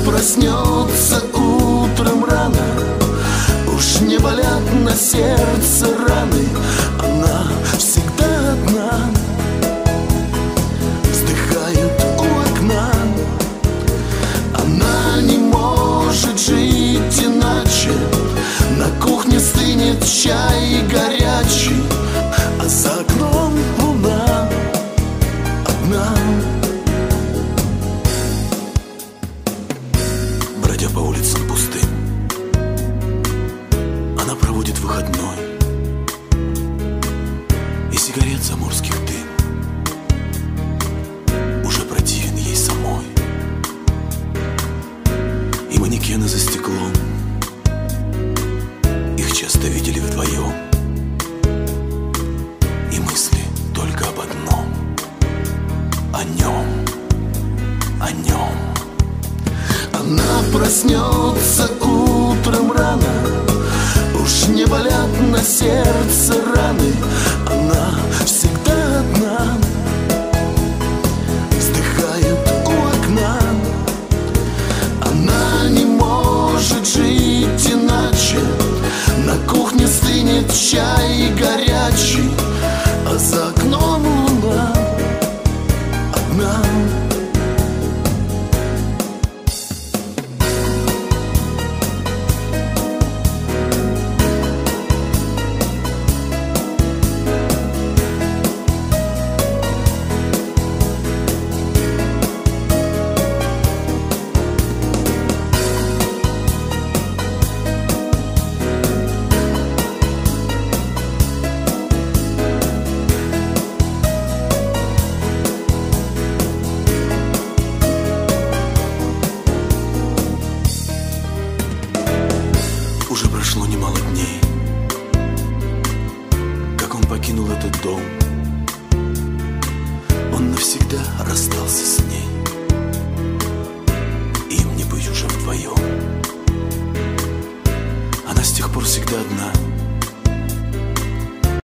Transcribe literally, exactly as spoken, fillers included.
проснется утром рано, уж не болят на сердце раны. Она всегда одна, вздыхает у окна. Она не может жить иначе. На кухне стынет чай горячий, а за окном луна одна. Бродя по улицам пустым, она проводит выходной, и сигарет заморских дым уже противен ей самой. И манекены за стеклом, их часто видели вдвоем, и мысли только об одном — о нем, о нем. Она проснется утром рано, уж не болят на сердце раны. Она всегда одна, вздыхает у окна. Она не может жить иначе. На кухне стынет чай горячий, а за окном луна одна. Уже прошло немало дней, как он покинул этот дом. Он навсегда расстался с ней, им не быть уже вдвоем. Она с тех пор всегда одна,